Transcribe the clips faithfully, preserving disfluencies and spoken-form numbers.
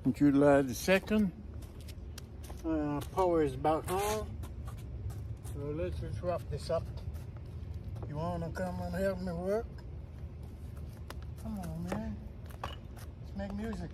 July the second. Uh, power is about home. So let's just wrap this up. You wanna come and help me work? Come on, man. Let's make music.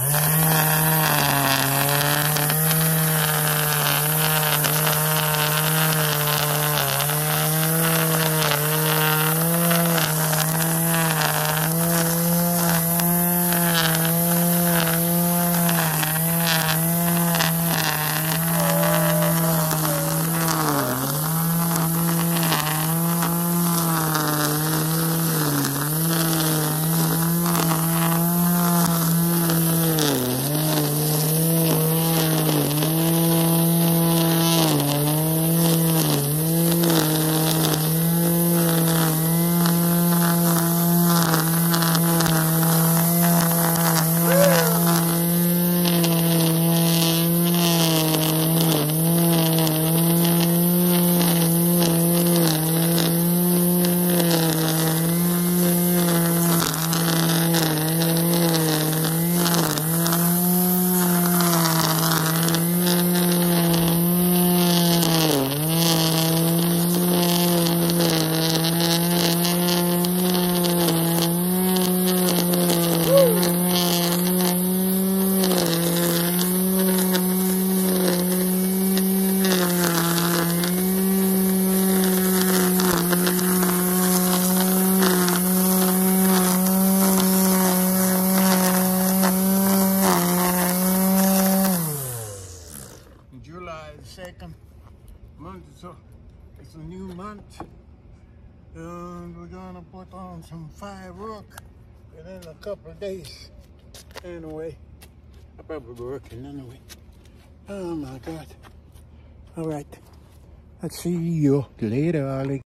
July the second month, so it's a new month, and we're gonna put on some firework within a couple of days. Anyway, I'll probably be working anyway. Oh my God. All right, I'll see you later, Ollie.